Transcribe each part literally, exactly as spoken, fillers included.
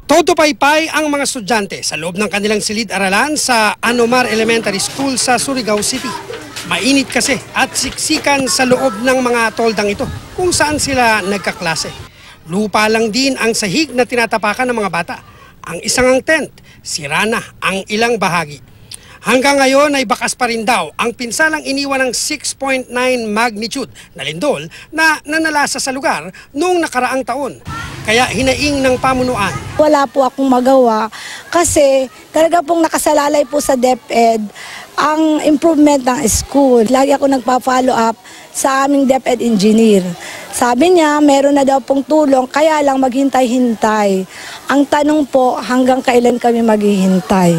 Todo paypay ang mga estudyante sa loob ng kanilang silid-aralan sa Anomar Elementary School sa Surigao City. Mainit kasi at siksikan sa loob ng mga toldang ito kung saan sila nagkaklase. Lupa lang din ang sahig na tinatapakan ng mga bata. Ang isang ang tent, sira na ang ilang bahagi. Hanggang ngayon ay bakas pa rin daw ang pinsalang iniwan ng six point nine magnitude na lindol na nanalasa sa lugar noong nakaraang taon. Kaya hinaing ng pamunuan. Wala po akong magawa kasi talaga pong nakasalalay po sa DepEd ang improvement ng school. Lagi ako nagpa-follow up sa aming DepEd engineer. Sabi niya meron na daw pong tulong kaya lang maghintay-hintay. Ang tanong po hanggang kailan kami maghihintay.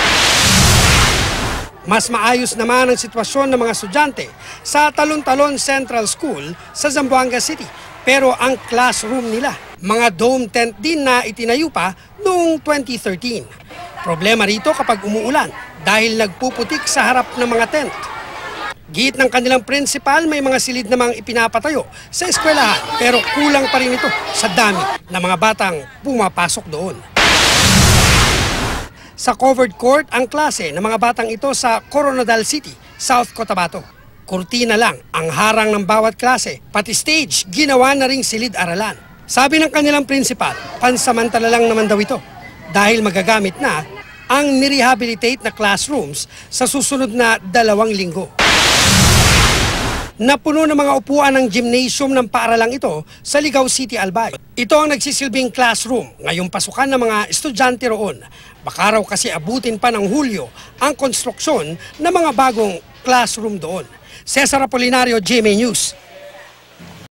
Mas maayos naman ang sitwasyon ng mga estudyante sa Talon-Talon Central School sa Zamboanga City. Pero ang classroom nila, mga dome tent din na itinayo pa noong twenty thirteen. Problema rito kapag umuulan dahil nagpuputik sa harap ng mga tent. Giit ng kanilang principal, may mga silid namang ipinapatayo sa eskwelahan pero kulang pa rin ito sa dami ng mga batang pumapasok doon. Sa covered court ang klase ng mga batang ito sa Coronadal City, South Cotabato. Kurtina lang ang harang ng bawat klase, pati stage ginawa na ring silid-aralan. Sabi ng kanilang principal, pansamantala lang naman daw ito dahil magagamit na ang nirehabilitate na classrooms sa susunod na dalawang linggo. Napuno ng mga upuan ng gymnasium ng paaralang ito sa Ligao City, Albay. Ito ang nagsisilbing classroom ngayong pasukan ng mga estudyante roon. Baka raw kasi abutin pa ng Hulyo ang konstruksyon ng mga bagong classroom doon. Cesar Apolinario, G M A News.